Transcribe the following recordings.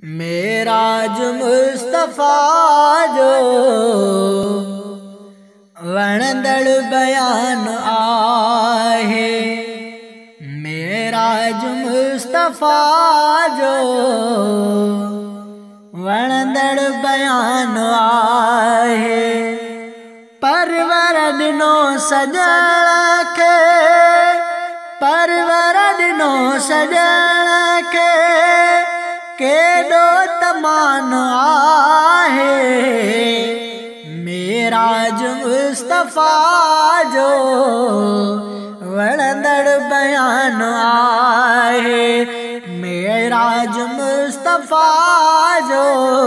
मेराज मुस्तफ़ा जो वणंदड़ बयान आहे। मेराज मुस्तफ़ा जो वणंदड़ बयान आहे। परवर ॾिनो सॼण खे, परवर ॾिनो सॼण खे, केॾो तमान आहे। मेराज मुस्तफ़ा जो वणंदड़ बयान आहे। मेराज मुस्तफ़ा जो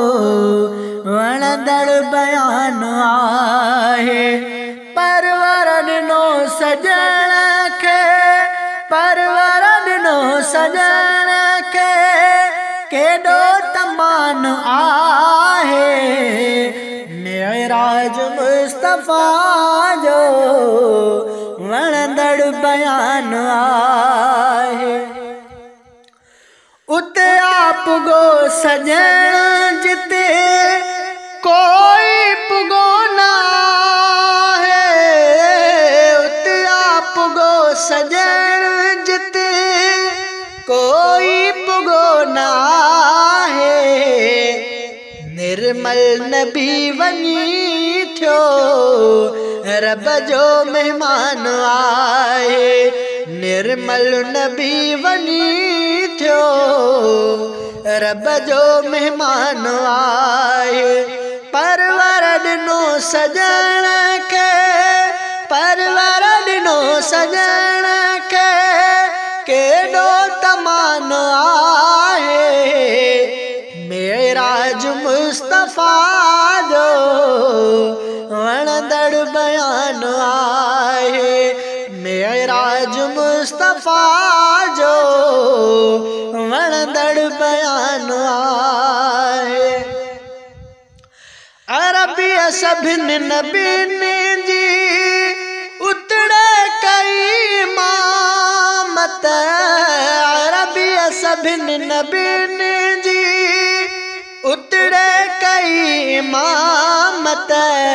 वणंदड़ बयान आहे। परवर ॾिनो सॼण खे, परवर ॾिनो सॼण खे, केॾो तमान आहे। मेराज मुस्तफ़ा जो वणंदड़ बयान आहे। उते आप गो सॼण जिते कोई पुगो ना है। उते आप गो सॼण जिते कोई पुगो ना है। निर्मल नबी वञी थियो रब जो मेहमान आहे। निर्मल नबी वञी थियो रब जो मेहमान आहे। परवर ॾिनो सॼण खे, परवर ॾिनो सॼण खे, केॾो तमान आहे। मेराज मुस्तफ़ा जो वणंदड़ बयान आहे। मेराज मुस्तफ़ा जो वणंदड़ बयान आहे। अरबी सभिनी नबियुनि जी उतड़े कई इमामत। अरबी सभिनी नबियुनि जी उतड़े कई इमामत।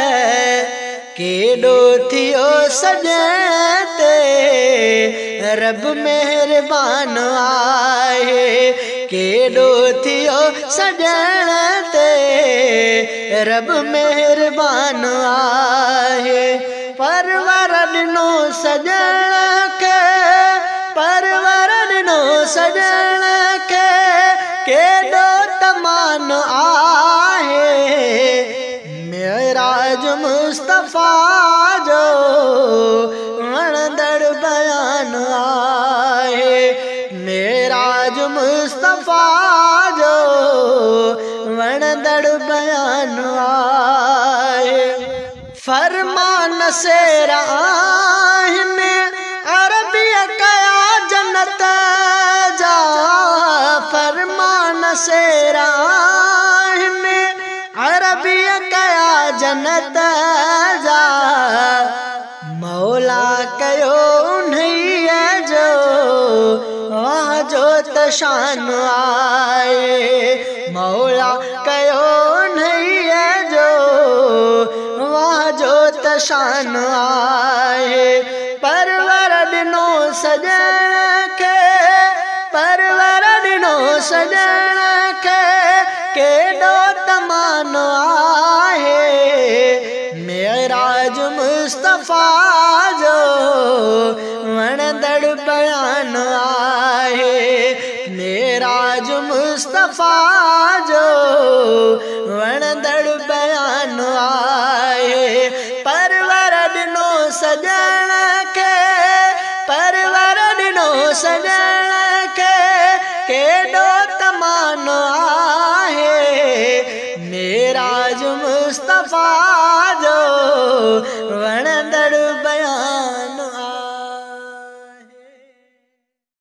केॾो थियो सॼण ते रब मेहरबान आहे। केॾो थियो सॼण ते रब मेहरबान आहे। परवर ॾिनो सॼण खे, परवर ॾिनो सॼण खे, केॾो तमान आहे। मेराज मुस्तफ़ा जो वणंदड़ बयान आहे। मेराज मुस्तफ़ा जो वणंदड़ बयान आहे। फरमान शेर आहिनि अरबीअ कया जन्नत जा। फरमान शेर आहिनि अरबीअ कया जन्नत जा। मौला कयो उन्हीअ जो वाह जो त शान आहे। मौला कयो उन्हीअ जो वाह जो त शान आहे। परवर ॾिनो सॼण खे, परवर ॾिनो सॼण खे, केॾो तमान आहे। मेराज मुस्तफ़ा जो वणंदड़ बयान आहे। मेराज मुस्तफ़ा जो वणंदड़ बयान आहे। परवर ॾिनो सॼण